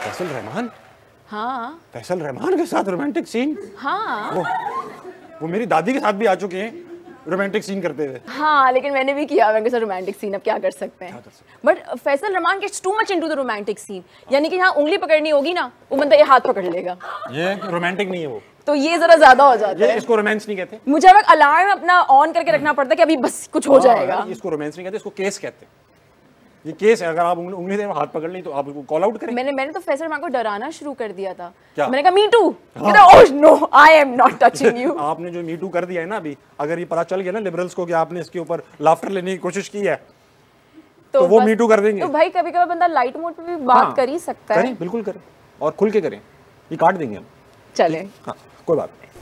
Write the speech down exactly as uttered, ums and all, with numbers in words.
फैसल रहमान? हाँ फैसल रहमान के साथ रोमांटिक सीन? हाँ वो, वो मेरी दादी के साथ भी आ चुके हैं रोमांटिक सीन करते हुए। हाँ लेकिन मैंने भी किया उनके साथ रोमांटिक सीन, अब क्या कर सकते हैं। But Faisal Rahman gets too much into the romantic scene, यानी कि यहाँ उंगली पकड़नी होगी ना, वो बंदा ये हाथ पकड़ लेगा। ये रोमांटिक नहीं है वो, तो ये जरा ज्यादा हो जाता है। इसको रोमांस नहीं कहते। मुझे अब अलार्म अपना ऑन करके रखना पड़ता है कि अभी बस कुछ हो जाएगा। इसको रोमांस नहीं कहते, इसको केस कहते हैं। ये केस है, अगर आप उंगली से हाथ पकड़ ली तो आप कॉल आउट करें। मैंने मैंने तो फैसल रहमान को डराना शुरू कर दिया था। क्या? मैंने कहा मी टू। कहता oh no I am not touching you. आपने जो मी टू कर दिया है ना अभी, अगर ये पता चल गया ना लिबरल्स को कि आपने इसके ऊपर लाफ्टर लेने की कोशिश की है तो, तो वो मी टू कर देंगे। तो भाई कभी कभी बंदा लाइट मोड पे भी बात हाँ, कर ही सकता है। करें, बिल्कुल करें और खुल के करें, ये काट देंगे हम। चले, हाँ कोई बात नहीं।